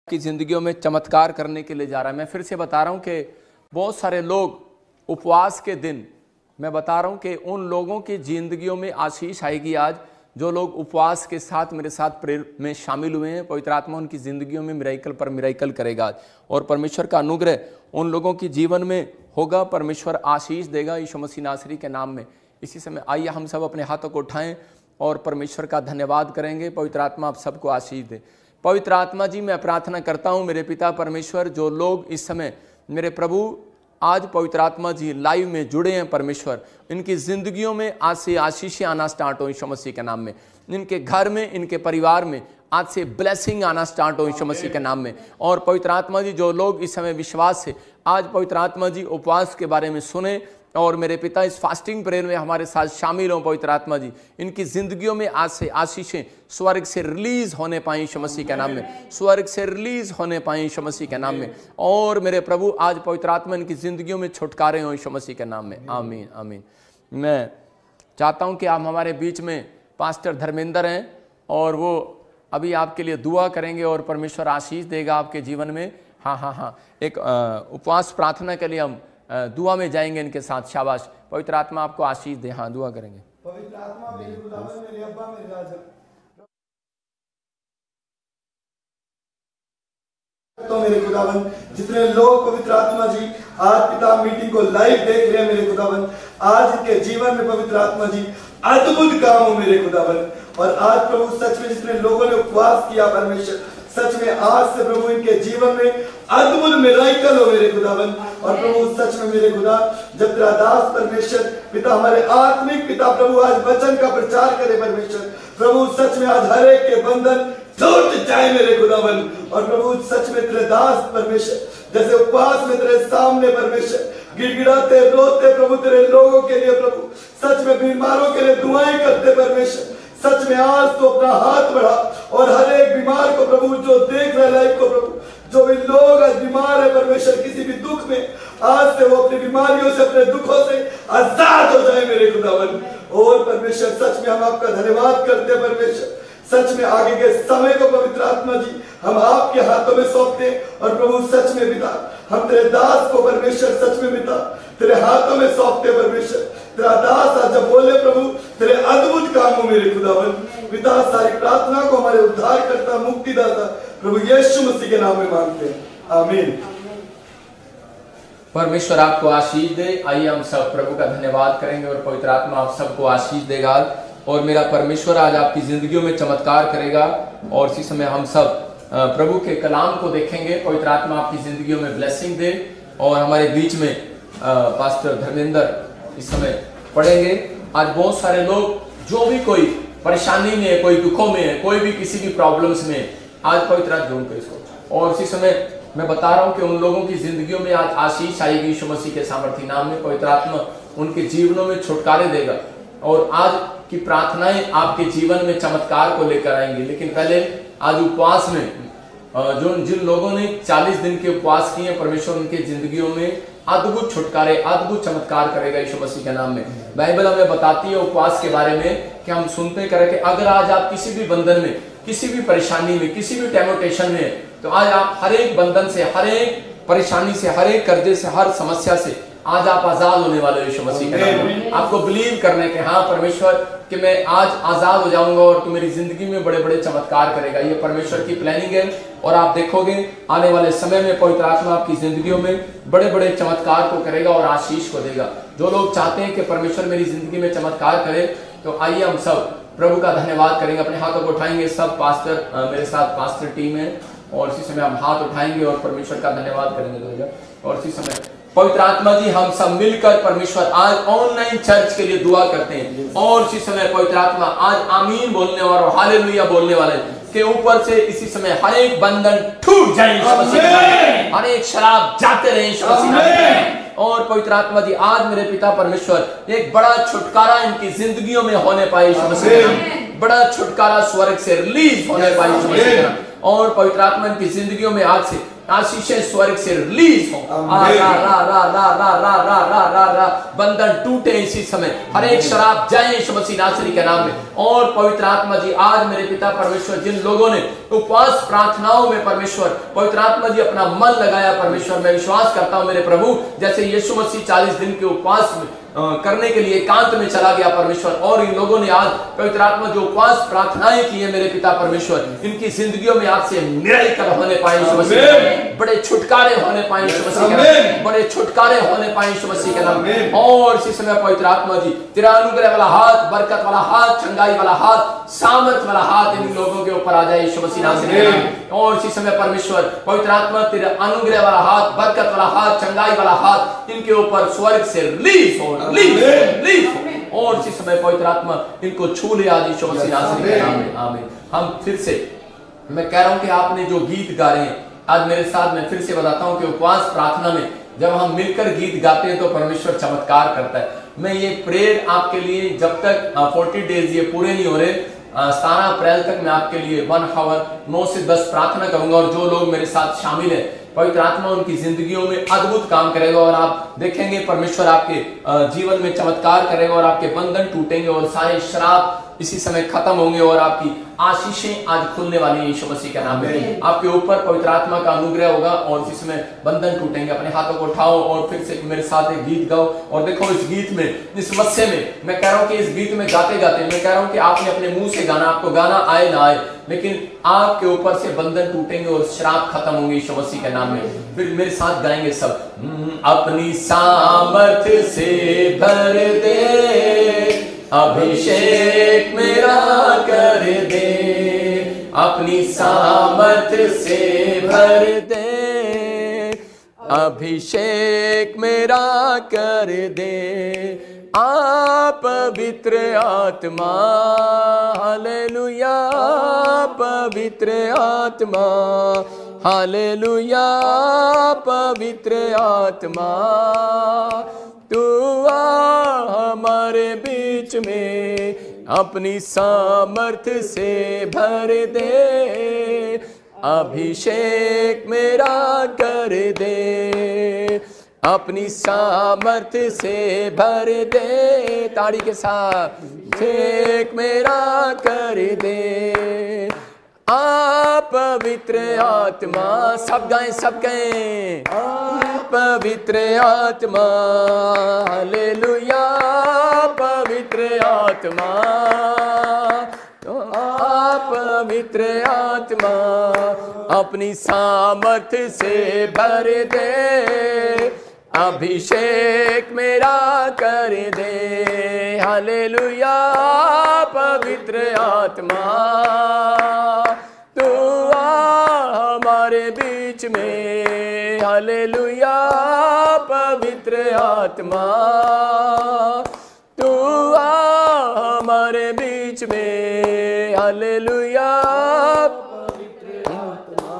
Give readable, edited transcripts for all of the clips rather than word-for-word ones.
की ज़िंदगियों में चमत्कार करने के लिए जा रहा है। मैं फिर से बता रहा हूं कि बहुत सारे लोग उपवास के दिन, मैं बता रहा हूं कि उन लोगों की ज़िंदगियों में आशीष आएगी आज जो लोग उपवास के साथ मेरे साथ प्रेयर में शामिल हुए हैं। पवित्र आत्मा उनकी ज़िंदगियों में मिराइकल पर मिराइकल करेगा आज, और परमेश्वर का अनुग्रह उन लोगों की जीवन में होगा। परमेश्वर आशीष देगा यीशु मसीह नासरी के नाम में। इसी समय आइए हम सब अपने हाथों को उठाएं और परमेश्वर का धन्यवाद करेंगे। पवित्र आत्मा आप सबको आशीष दे। पवित्र आत्मा जी, मैं प्रार्थना करता हूं मेरे पिता परमेश्वर, जो लोग इस समय मेरे प्रभु आज पवित्र आत्मा जी लाइव में जुड़े हैं परमेश्वर, इनकी ज़िंदगियों में आज से आशीषें आना स्टार्ट हो यीशु मसीह के नाम में। इनके घर में, इनके परिवार में आज से ब्लेसिंग आना स्टार्ट हो यीशु मसीह के नाम में। और पवित्र आत्मा जी, जो लोग इस समय विश्वास से आज पवित्र आत्मा जी उपवास के बारे में सुने और मेरे पिता इस फास्टिंग प्रेयर में हमारे साथ शामिल हों, पवित्र आत्मा जी इनकी ज़िंदगियों में आज से आशीषें स्वर्ग से रिलीज़ होने पाएं यीशु मसीह के नाम में, स्वर्ग से रिलीज़ होने पाएं यीशु मसीह के नाम में। और मेरे प्रभु आज पवित्र आत्मा इनकी ज़िंदगियों में छुटकारे हों यीशु मसीह के नाम में। आमीन आमीन। मैं चाहता हूँ कि आप हमारे बीच में पास्टर धर्मेंद्र हैं और वो अभी आपके लिए दुआ करेंगे और परमेश्वर आशीष देगा आपके जीवन में। हाँ, एक उपवास प्रार्थना के लिए हम दुआ में जाएंगे इनके साथ। शाबाश, पवित्र आत्मा आपको आशीष दे। हाँ, दुआ करेंगे। पवित्र आत्मा मेरे खुदावन, मेरे अब्बा, मेरे राजा, तो मेरे खुदावन जितने लोग पवित्र आत्मा जी आज पिता मीटिंग को लाइव देख रहे हैं मेरे खुदावन, आज इनके जीवन में पवित्र आत्मा जी अद्भुत काम हो मेरे खुदावन। और आज प्रभु सच में जितने लोगों ने उपवास किया परमेश्वर, सच में आज से प्रभु इनके जीवन में अद्भुत मिराइकल हो मेरे खुदावन। और प्रभु सच में मेरे खुदा, जब तेरा दास परमेश्वर पिता हमारे आत्मिक पिता प्रभु आज वचन का प्रचार करे परमेश्वर, प्रभु सच में आज हर एक के बंधन टूट जाए मेरे खुदावन। और प्रभु सच में तेरे दास परमेश्वर जैसे उपवास में तेरे सामने परमेश्वर गिड़गिड़ाते रोते प्रभु तेरे लोगों के लिए, प्रभु सच में बीमारों के लिए दुआएं करते परमेश्वर, सच में आज तो अपना हाथ बढ़ा और हर एक बीमार को प्रभु जो देख रहे लाइफ को प्रभु, जो भी लोग आज बीमार है परमेश्वर किसी भी दुख में, आज से वो अपनी बीमारियों से अपने दुखों से आजाद हो जाए मेरे खुदावन। और परमेश्वर सच में हम आपका धन्यवाद करते हैं परमेश्वर, सच में आगे के समय को पवित्र आत्मा जी हम आपके हाथों में सौंपते हैं। और प्रभु सच में पिता हम तेरे दास को परमेश्वर सच में पिता तेरे हाथों में सौंपते परमेश्वर। तेरा दास आज जब बोले प्रभु तेरे अद्भुत काम हो मेरे खुदावन पिता। सारी प्रार्थना को हमारे उद्धार करता मुक्तिदाता प्रभु यीशु मसीह के नाम में मांगते हैं, आमीन। परमेश्वर आपको आशीष दे। आइए हम सब प्रभु का धन्यवाद करेंगे और पवित्र आत्मा आप सबको आशीष देगा। और मेरा परमेश्वर आज आपकी जिंदगियों में चमत्कार करेगा। और इसी समय हम सब प्रभु के कलाम को देखेंगे। पवित्र आत्मा आपकी जिंदगियों में ब्लेसिंग दे। और हमारे बीच में पास्टर धर्मेंद्र इस समय पढ़ेंगे। आज बहुत सारे लोग जो भी कोई परेशानी में है, कोई दुखों में है, कोई भी किसी भी प्रॉब्लम्स में, आज पवित्र आत्मा जोड़ इसको। और इसी समय मैं बता रहा हूं कि उन लोगों की जिंदगियों में आज आशीष आएगी यीशु मसीह के सामर्थी नाम में। पवित्र आत्मा उनके जीवनों में छुटकारे देगा और आज की प्रार्थनाएं आपके जीवन में चमत्कार को लेकर आएंगी। लेकिन पहले आज उपवास में जिन लोगों ने 40 दिन के उपवास किए, परमेश्वर उनके जिंदगियों में अद्भुत छुटकारे, अद्भुत चमत्कार करेगा यीशु मसीह के नाम में। बाइबल हमें बताती है उपवास के बारे में कि हम सुनते करें कि अगर आज आप किसी भी बंधन में, किसी भी परेशानी में, किसी भी टेम्पटेशन में, तो आज आप हर एक बंधन से, हर एक परेशानी से, हर एक कर्जे से, हर समस्या से आज आप आजाद होने वाले हो यीशु मसीह के नाम में। आपको बिलीव करने के हाँ परमेश्वर कि मैं आज आजाद हो जाऊंगा और तू मेरी जिंदगी में बड़े बड़े चमत्कार करेगा। ये परमेश्वर की प्लानिंग है। और आप देखोगे आने वाले समय में पवित्र आत्मा आपकी जिंदगियों में बड़े बड़े चमत्कार को करेगा और आशीष को देगा। जो लोग चाहते हैं कि परमेश्वर मेरी जिंदगी में चमत्कार करे, तो आइए हम सब प्रभु का धन्यवाद करेंगे। अपने हाथों को उठाएंगे। सब पास्टर मेरे साथ पास्टर टीम है और इसी समय हम हाथ उठाएंगे और परमेश्वर का धन्यवाद करेंगे। और इसी समय पवित्र आत्मा जी हम सब मिलकर परमेश्वर आज ऑनलाइन चर्च के लिए दुआ करते हैं। और इसी समय पवित्र आत्मा आज आमीन बोलने वाले और हालेलुया बोलने वाले के ऊपर से इसी समय हर एक बंधन टूट जाए, हर एक शराब जाते रहे। और पवित्र आत्मा जी आज मेरे पिता परमेश्वर एक बड़ा छुटकारा इनकी जिंदगियों में होने पाए, बड़ा छुटकारा स्वर्ग से रिलीज होने पाए। और पवित्र आत्मा इनकी जिंदगियों में आज से आशीषें स्वर्ग से रिलीज हो। बंधन टूटे इसी समय, हर एक शराब जाए यीशु मसीह नासरी के नाम में। और पवित्र आत्मा जी आज मेरे पिता परमेश्वर, जिन लोगों ने उपवास प्रार्थनाओं में परमेश्वर पवित्र आत्मा जी अपना मन लगाया परमेश्वर, मैं विश्वास करता हूं मेरे प्रभु, जैसे यीशु मसीह 40 दिन के उपवास करने के लिए एकांत में चला गया परमेश्वर, और इन लोगों ने आज पवित्र आत्मा जो उपवास प्रार्थनाएं की है मेरे पिता परमेश्वर, इनकी जिंदगियों में आज से मिराकल होने पाए यीशु मसीह, बड़े छुटकारे होने पाए यीशु मसीह के नाम, बड़े छुटकारे होने पाए यीशु मसीह के नाम। और इसी समय पवित्र आत्मा जी तेरा अनुग्रह वाला हाथ, बरकत वाला हाथ, चंगाई वाला हाथ, सामर्थ वाला हाथ इन लोगों के ऊपर आ जाए यीशु मसीह नाम से। और इसी समय परमेश्वर पवित्र आत्मा तेरा अनुग्रह वाला हाथ, बरकत वाला हाथ, चंगाई वाला हाथ इनके ऊपर स्वर्ग से रिलीज हो, रिलीज हो। और इसी समय पवित्र आत्मा इनको छू ले आज यीशु मसीह नासरी के नाम में, आमीन। हम फिर से, मैं कह रहा हूं कि आपने जो गीत गा रहे हैं आज मेरे साथ, मैं फिर से बताता हूं कि उपवास प्रार्थना में जब हम मिलकर गीत गाते हैं तो परमेश्वर चमत्कार करता है। मैं ये प्रेयर आपके लिए जब तक 40 डेज ये पूरे नहीं हो रहे, 17 अप्रैल तक मैं आपके लिए 1 आवर 9 से 10 प्रार्थना करूंगा। और जो लोग मेरे साथ शामिल हैं, पवित्र आत्मा उनकी जिंदगियों में अद्भुत काम करेगा और आप देखेंगे परमेश्वर आपके जीवन में चमत्कार करेगा और आपके बंधन टूटेंगे और सारे शराब इसी समय खत्म होंगे और आपकी आशीषें आज खुलने वाली है यीशु मसीह के नाम में। आपके ऊपर पवित्र आत्मा का अनुग्रह होगा और इसी समय बंधन टूटेंगे। अपने हाथों को उठाओ और फिर से मेरे साथ एक गीत गाओ। और देखो इस गीत में, इस मस्से में, मैं कह रहा हूं कि इस गीत में गाते गाते मैं कह रहा हूं कि आपने अपने मुंह से गाना, आपको गाना आए ना आए, लेकिन आपके ऊपर से बंधन टूटेंगे और शराब खत्म होंगे यीशु मसीह के नाम में। फिर मेरे साथ गाएंगे सब, अपनी सामर्थ्य से भर दे, अभिषेक मेरा कर दे, अपनी सामर्थ्य से भर दे, अभिषेक मेरा कर दे, आप पवित्र आत्मा, हालेलुया, पवित्र आत्मा, हालेलुया, पवित्र आत्मा, तू आ हमारे बीच में, अपनी सामर्थ्य से भर दे, अभिषेक मेरा कर दे, अपनी सामर्थ्य से भर दे, ताड़ी के साथ, अभिषेक मेरा कर दे, आप पवित्र आत्मा, सब गाएं, सब गाएं, आप पवित्र आत्मा, हालेलुया, पवित्र आत्मा, आप पवित्र आत्मा, अपनी सामर्थ्य से भर दे, अभिषेक मेरा कर दे, हालेलुया, पवित्र आत्मा, तू आ हमारे बीच में, हालेलुया, पवित्र आत्मा, तू आ हमारे बीच में, हालेलुया, पवित्र आत्मा,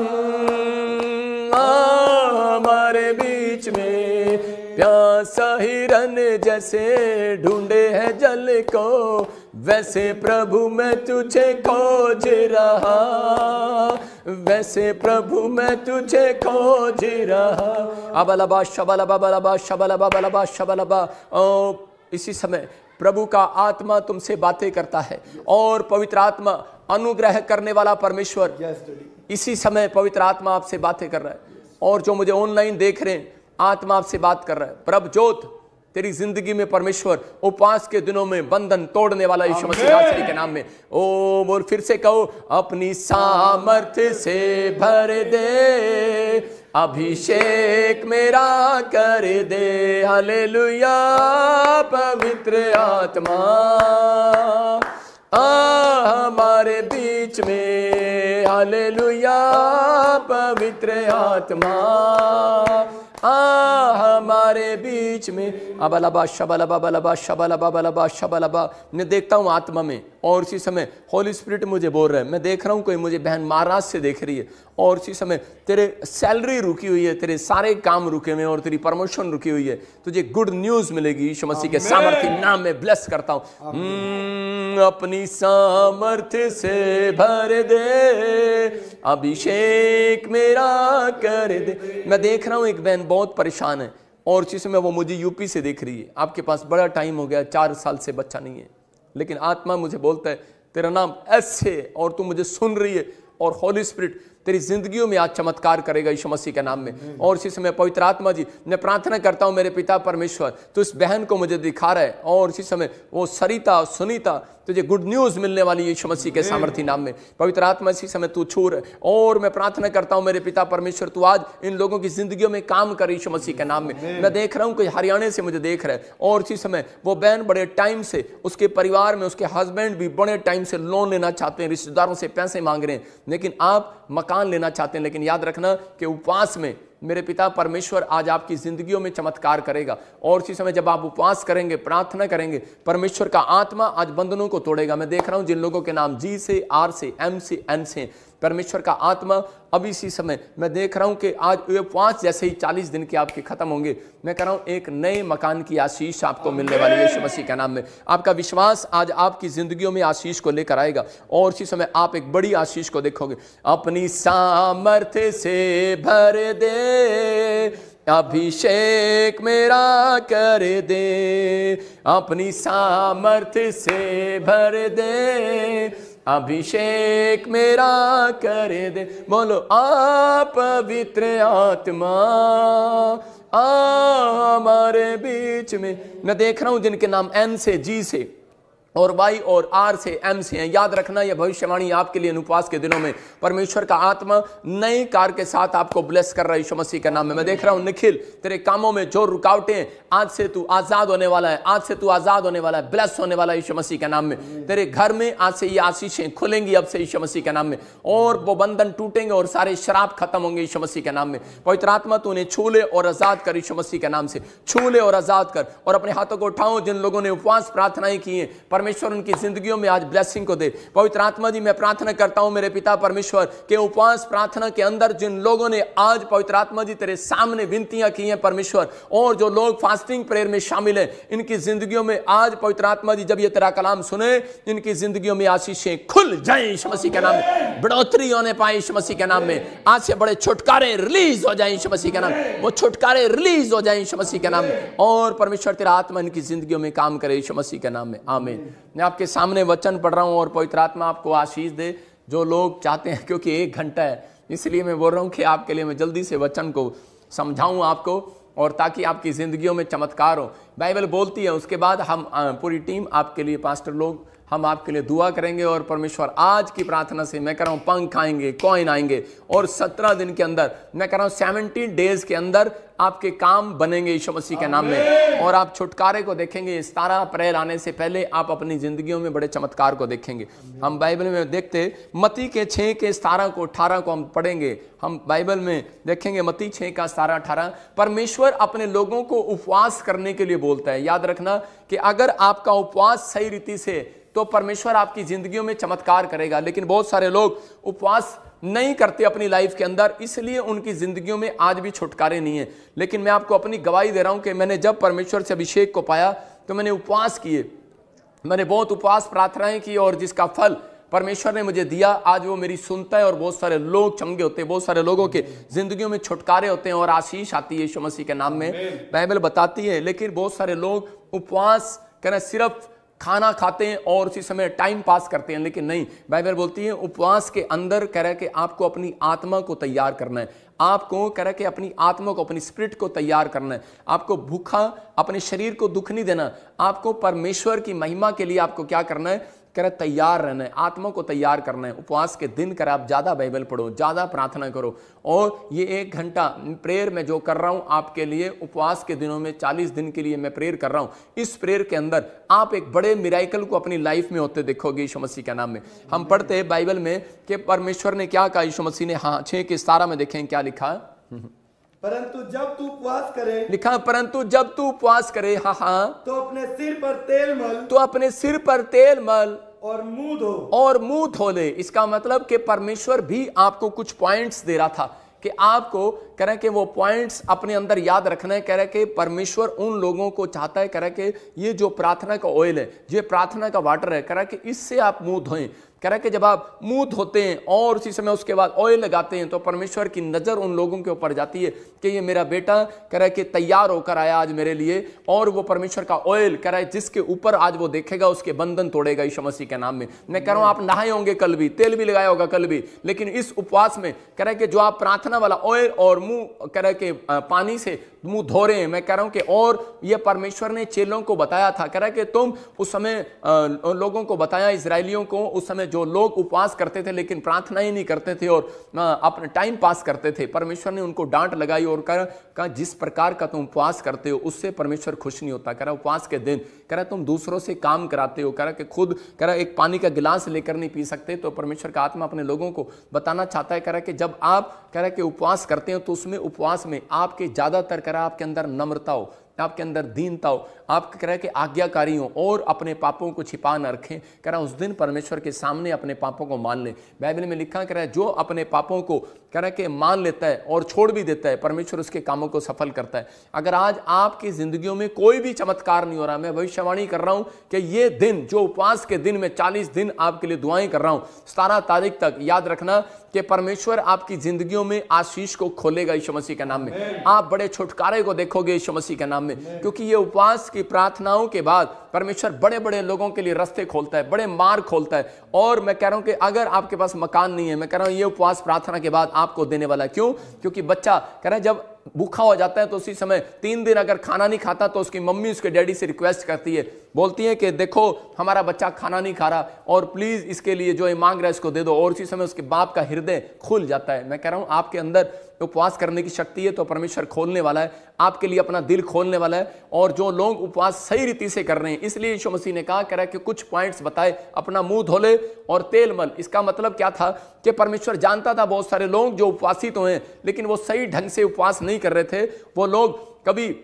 हमारे बीच में, प्यासा हिरन जैसे ढूंढे है जल को, वैसे प्रभु मैं तुझे खोज रहा, वैसे प्रभु मैं तुझे खोज रहा, अबलबा शबलबा बलबा शबलबा बलबा शबलबा। इसी समय प्रभु का आत्मा तुमसे बातें करता है और पवित्र आत्मा अनुग्रह करने वाला परमेश्वर इसी समय पवित्र आत्मा आपसे बातें कर रहा है। और जो मुझे ऑनलाइन देख रहे हैं, आत्मा आपसे बात कर रहा है। प्रभु जोत तेरी जिंदगी में परमेश्वर उपवास के दिनों में बंधन तोड़ने वाला यीशु मसीह नासरी के नाम में। ओ बोल, फिर से कहो, अपनी सामर्थ्य से भर दे, अभिषेक मेरा कर दे, हालेलुया, पवित्र आत्मा हमारे बीच में, हालेलुया, पवित्र आत्मा हमारे बीच में। अबलबा शबलबा बलबा शबलबा बलबा शबलबा। मैं देखता हूँ आत्मा में, और इसी समय होली स्पिरिट मुझे बोल रहा है, मैं देख रहा हूँ कोई मुझे बहन महाराष्ट्र से देख रही है, और इसी समय तेरे सैलरी रुकी हुई है, तेरे सारे काम रुके हुए हैं, और तेरी प्रमोशन रुकी हुई है, तुझे गुड न्यूज मिलेगी यीशु मसीह के सामर्थ्य नाम में ब्लेस करता हूँ। अपनी सामर्थ्य से भर दे, अभिषेक मेरा कर दे। मैं देख रहा हूँ एक बहन बहुत परेशान है, और इसी समय वो मुझे यूपी से देख रही है। आपके पास बड़ा टाइम हो गया, 4 साल से बच्चा नहीं है, लेकिन आत्मा मुझे बोलता है तेरा नाम ऐसे, और तू मुझे सुन रही है, और होली स्पिरिट तेरी जिंदगियों में आज चमत्कार करेगा यीशु मसीह के नाम में। और इसी समय पवित्र आत्मा जी, मैं प्रार्थना करता हूं मेरे पिता परमेश्वर, तो इस बहन को मुझे दिखा रहा है, और इसी समय वो सरिता सुनीता तुझे गुड न्यूज मिलने वाली यीशु मसीह के सामर्थ्य नाम में। पवित्र आत्मा इसी समय तू छू रहा है, और मैं प्रार्थना करता हूं मेरे पिता परमेश्वर, तू आज इन लोगों की जिंदगियों में काम कर यीशु मसीह के नाम में। मैं देख रहा हूं कोई हरियाणा से मुझे देख रहा है, और इसी समय वो बहन बड़े टाइम से, उसके परिवार में उसके हस्बैंड भी बड़े टाइम से लोन लेना चाहते हैं, रिश्तेदारों से पैसे मांग रहे हैं, लेकिन आप मकान लेना चाहते हैं। लेकिन याद रखना कि उपवास में मेरे पिता परमेश्वर आज आपकी जिंदगियों में चमत्कार करेगा, और इसी समय जब आप उपवास करेंगे, प्रार्थना करेंगे, परमेश्वर का आत्मा आज बंधनों को तोड़ेगा। मैं देख रहा हूं जिन लोगों के नाम जी से, आर से, एम से, एन से, परमेश्वर का आत्मा अब इसी समय मैं देख रहा हूं कि आज ये उपवास जैसे ही 40 दिन के आपके खत्म होंगे, मैं कह रहा हूं एक नए मकान की आशीष आपको मिलने वाली है यीशु मसीह के नाम में। आपका विश्वास आज आपकी जिंदगियों में आशीष को लेकर आएगा, और इसी समय आप एक बड़ी आशीष को देखोगे। अपनी सामर्थ्य से भर दे, अभिषेक मेरा कर दे, अपनी सामर्थ्य से भर दे, अभिषेक मेरा कर दे। बोलो आप पवित्र आत्मा हमारे बीच में। मैं देख रहा हूं जिनके नाम एन से, जी से, और वाई और आर से, एम से हैं। याद रखना यह भविष्यवाणी आपके लिए उपवास के दिनों में परमेश्वर का आत्मा नई कार के साथ आपको ब्लेस कर रहा है यीशु मसीह का नाम में। मैं देख रहा हूं निखिल, तेरे कामों में जो रुकावटें हैं, आज से तू आजाद होने वाला है, आज से तू आजाद होने वाला है, ब्लेस होने वाला है यीशु मसीह के नाम में। तेरे घर में आज से ये आशीषें खुलेंगी अब से यीशु मसीह के नाम में, और वो बंधन टूटेंगे और सारे शराब खत्म होंगे यीशु मसीह के नाम में। पवित्र आत्मा तू उन्हें छू ले और आजाद कर यीशु मसीह के नाम से, छू ले और आजाद कर। और अपने हाथों को उठाओ जिन लोगों ने उपवास प्रार्थनाएं की हैं, परमेश्वर उनकी जिंदगियों में आज ब्लेसिंग को दे। पवित्र आत्मा जी, मैं प्रार्थना करता हूं मेरे पिता परमेश्वर के उपवास प्रार्थना के अंदर जिन लोगों ने आज पवित्र आत्मा जी तेरे सामने विनतियां की हैं परमेश्वर, और जो लोग फास्टिंग प्रेयर में शामिल हैं, इनकी जिंदगियों में आज पवित्र आत्मा जी जब ये तेरा कलाम सुने, इनकी जिंदगियों में आशीषें खुल जाए यीशु मसीह के नाम में, बढ़ोतरी होने पाए यीशु मसीह के नाम में। आज से बड़े छुटकारे रिलीज हो जाए यीशु मसीह के नाम में, वो छुटकारे रिलीज हो जाए यीशु मसीह के नाम में, और परमेश्वर तेरा आत्मा इनकी जिंदगियों में काम करे यीशु मसीह के नाम में, आमीन। मैं आपके सामने वचन पढ़ रहा हूं, और पवित्र आत्मा आपको आशीष दे जो लोग चाहते हैं, क्योंकि 1 घंटा है, इसलिए मैं बोल रहा हूं कि आपके लिए मैं जल्दी से वचन को समझाऊं आपको, और ताकि आपकी जिंदगियों में चमत्कार हो। बाइबल बोलती है, उसके बाद हम पूरी टीम आपके लिए, पास्टर लोग, हम आपके लिए दुआ करेंगे, और परमेश्वर आज की प्रार्थना से मैं कह रहा हूं पंख आएंगे, कॉइन आएंगे, और 17 दिन के अंदर, मैं कह रहा हूं 70 डेज के अंदर आपके काम बनेंगे यीशु मसीह के नाम में, और आप छुटकारे को देखेंगे। 17 अप्रैल आने से पहले आप अपनी जिंदगियों में बड़े चमत्कार को देखेंगे। हम बाइबल में देखते मत्ती के 6 के 17 को 18 को हम पढ़ेंगे, हम बाइबल में देखेंगे मत्ती 6 का 17 18। परमेश्वर अपने लोगों को उपवास करने के लिए बोलता है। याद रखना कि अगर आपका उपवास सही रीति से, तो परमेश्वर आपकी जिंदगियों में चमत्कार करेगा। लेकिन बहुत सारे लोग उपवास नहीं करते अपनी लाइफ के अंदर, इसलिए उनकी जिंदगियों में आज भी छुटकारे नहीं है। लेकिन मैं आपको अपनी गवाही दे रहा हूं कि मैंने जब परमेश्वर से अभिषेक को पाया, तो मैंने उपवास किए, मैंने बहुत उपवास प्रार्थनाएं की, और जिसका फल परमेश्वर ने मुझे दिया, आज वो मेरी सुनता है, और बहुत सारे लोग चंगे होते हैं, बहुत सारे लोगों के जिंदगियों में छुटकारे होते हैं, और आशीष आती है यीशु मसीह के नाम में, बाइबल बताती है। लेकिन बहुत सारे लोग उपवास करें, सिर्फ खाना खाते हैं और उसी समय टाइम पास करते हैं, लेकिन नहीं, बाइबल बोलती है उपवास के अंदर कह रहा है कि आपको अपनी आत्मा को तैयार करना है, आपको कह रहा है कि अपनी आत्मा को, अपनी स्पिरिट को तैयार करना है, आपको भूखा अपने शरीर को दुख नहीं देना, आपको परमेश्वर की महिमा के लिए आपको क्या करना है, कह रहा तैयार रहना है, आत्मा को तैयार करना है। उपवास के दिन कर आप ज्यादा बाइबल पढ़ो, ज्यादा प्रार्थना करो, और ये 1 घंटा प्रेयर में जो कर रहा हूं आपके लिए, उपवास के दिनों में 40 दिन के लिए मैं प्रेयर कर रहा हूं, इस प्रेयर के अंदर आप एक बड़े मिराइकल को अपनी लाइफ में होते देखोगे यीशु मसीह के नाम में। हम पढ़ते हैं बाइबल में कि परमेश्वर ने क्या कहा, यीशु मसीह ने, हाँ 6 के 17 में देखें क्या लिखा है। परंतु जब तू उपवास करे, लिखा परंतु जब तू उपवास करे, हाँ हाँ, तो अपने सिर पर तेल मल तो अपने सिर पर तेल मल और मुंह धो। और मुंह धो ले। इसका मतलब कि परमेश्वर भी आपको कुछ पॉइंट्स दे रहा था कि आपको कह रहे कि वो पॉइंट्स अपने अंदर याद रखना है। कह रहे कि परमेश्वर उन लोगों को चाहता है, कह रहे कि ये जो प्रार्थना का ऑयल है, ये प्रार्थना का वाटर है, कह रहा कि इससे आप मुंह धोएं। कह रहा कि जब आप मुंह धोते हैं और उसी समय उसके बाद ऑयल लगाते हैं तो परमेश्वर की नजर उन लोगों के ऊपर जाती है कि ये मेरा बेटा कह रहा है कि तैयार होकर आया आज मेरे लिए। और वो परमेश्वर का ऑयल कह रहा है जिसके ऊपर आज वो देखेगा उसके बंधन तोड़ेगा यीशु मसीह के नाम में। मैं कह रहा हूं आप नहाए होंगे कल भी, तेल भी लगाया होगा कल भी, लेकिन इस उपवास में कह रहा है कि जो आप प्रार्थना वाला ऑयल और मुंह कह रहा है कि पानी से मुंह धो रहे हैं, मैं कह रहा हूं कि और ये परमेश्वर ने चेलों को बताया था। कह रहा है कि तुम उस समय लोगों को बताया, इजरायलियों को, उस समय जो लोग उपवास करते थे लेकिन प्रार्थना ही नहीं करते थे और अपना टाइम पास करते थे, परमेश्वर ने उनको डांट लगाई और कहा जिस प्रकार का तुम उपवास करते हो उससे परमेश्वर खुश नहीं होता। कह रहा उपवास के दिन कह रहा तुम दूसरों से काम कराते हो, कह रहा कि खुद कह रहा एक पानी का गिलास लेकर नहीं पी सकते। तो परमेश्वर का आत्मा अपने लोगों को बताना चाहता है, कह रहा कि जब आप कह रहा कि उपवास करते हो तो उसमें उपवास में आपके ज्यादातर कह रहा आपके अंदर नम्रता हो, आपके अंदर दीनता हो, आप कह रहे कि आज्ञाकारी हो और अपने पापों को छिपा न रखें। कह रहा उस दिन परमेश्वर के सामने अपने पापों को मान ले। बाइबल में लिखा कह रहा है जो अपने पापों को कह रहा है कि मान लेता है और छोड़ भी देता है, परमेश्वर उसके कामों को सफल करता है। अगर आज आपकी जिंदगियों में कोई भी चमत्कार नहीं हो रहा, मैं भविष्यवाणी कर रहा हूं कि ये दिन जो उपवास के दिन में 40 दिन आपके लिए दुआएं कर रहा हूं, 17 तारीख तक याद रखना कि परमेश्वर आपकी जिंदगियों में आशीष को खोलेगा यीशु मसीह के नाम में। आप बड़े छुटकारे को देखोगे यीशु मसीह के नाम में, क्योंकि ये उपवास की प्रार्थनाओं के बाद परमेश्वर बड़े बड़े लोगों के लिए रास्ते खोलता है, बड़े मार्ग खोलता है। और मैं कह रहा हूं कि अगर आपके पास मकान नहीं है, मैं कह रहा हूं ये उपवास प्रार्थना के बाद आपको देने वाला। क्यों? क्योंकि बच्चा कह रहा है जब भूखा हो जाता है तो उसी समय 3 दिन अगर खाना नहीं खाता तो उसकी मम्मी उसके डैडी से रिक्वेस्ट करती है, बोलती है कि देखो हमारा बच्चा खाना नहीं खा रहा और प्लीज इसके लिए जो ये मांग रहा है इसको दे दो, और उसी समय उसके बाप का हृदय खुल जाता है। मैं कह रहा हूं आपके अंदर उपवास करने की शक्ति है तो परमेश्वर खोलने वाला है, आपके लिए अपना दिल खोलने वाला है। और जो लोग उपवास सही रीति से कर रहे हैं, इसलिए यीशु मसीह ने कहा कह रहा है कि कुछ पॉइंट्स बताए, अपना मुंह धोले और तेल मल। इसका मतलब क्या था कि परमेश्वर जानता था बहुत सारे लोग जो उपवासी तो हैं लेकिन वो सही ढंग से उपवास नहीं कर रहे थे। वो लोग कभी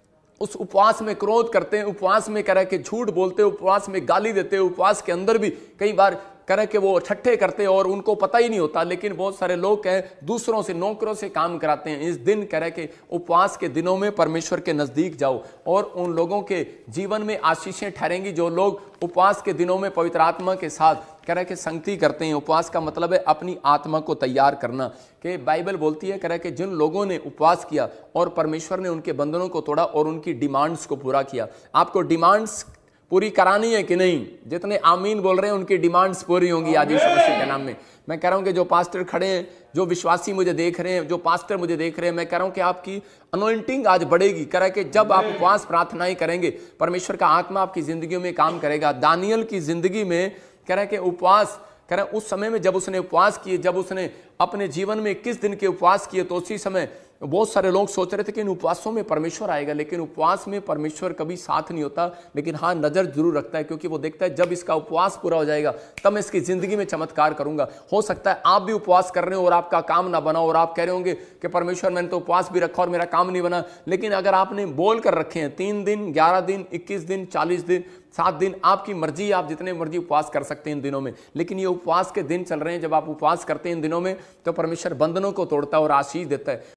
उस उपवास में क्रोध करते हैं, उपवास में कह रहा है कि झूठ बोलते हैं, उपवास में गाली देते हैं, उपवास के अंदर भी कई बार कह रहे कि वो ठट्ठे करते हैं और उनको पता ही नहीं होता। लेकिन बहुत सारे लोग कह दूसरों से, नौकरों से काम कराते हैं। इस दिन कह रहे कि उपवास के दिनों में परमेश्वर के नजदीक जाओ और उन लोगों के जीवन में आशीषें ठहरेंगी जो लोग उपवास के दिनों में पवित्र आत्मा के साथ कह रहे कि संगति करते हैं। उपवास का मतलब है अपनी आत्मा को तैयार करना। कि बाइबल बोलती है कह रहे कि जिन लोगों ने उपवास किया और परमेश्वर ने उनके बंधनों को तोड़ा और उनकी डिमांड्स को पूरा किया। आपको डिमांड्स पूरी करानी है कि नहीं? जितने आमीन बोल रहे हैं उनकी डिमांड्स पूरी होंगी आज यीशु मसीह के नाम में। मैं कह रहा हूं कि जो पास्टर खड़े हैं, जो विश्वासी मुझे देख रहे हैं, जो पास्टर मुझे देख रहे हैं, मैं कह रहा हूं कि आपकी अनॉइंटिंग आज बढ़ेगी। कह रहा है कि जब आप उपवास प्रार्थनाएं करेंगे परमेश्वर का आत्मा आपकी जिंदगी में काम करेगा। दानियल की जिंदगी में कह रहा है कि उपवास, कह रहा है उस समय में जब उसने उपवास किए, जब उसने अपने जीवन में 21 दिन के उपवास किए, तो उसी समय बहुत सारे लोग सोच रहे थे कि इन उपवासों में परमेश्वर आएगा, लेकिन उपवास में परमेश्वर कभी साथ नहीं होता। लेकिन हाँ, नजर जरूर रखता है, क्योंकि वो देखता है जब इसका उपवास पूरा हो जाएगा तब मैं इसकी जिंदगी में चमत्कार करूंगा। हो सकता है आप भी उपवास कर रहे हो और आपका काम ना बना और आप कह रहे होंगे कि परमेश्वर मैंने तो उपवास भी रखा और मेरा काम नहीं बना। लेकिन अगर आपने बोल कर रखे हैं 3 दिन, 11 दिन, 21 दिन, 40 दिन, 7 दिन, आपकी मर्जी, आप जितने मर्जी उपवास कर सकते हैं इन दिनों में। लेकिन ये उपवास के दिन चल रहे हैं, जब आप उपवास करते हैं इन दिनों में तो परमेश्वर बंधनों को तोड़ता है और आशीष देता है।